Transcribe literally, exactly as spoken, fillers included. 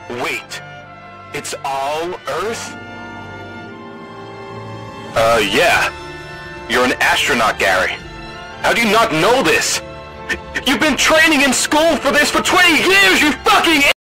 Wait, it's all Earth? Uh, yeah. You're an astronaut, Gary. How do you not know this? You've been training in school for this for twenty years, you fucking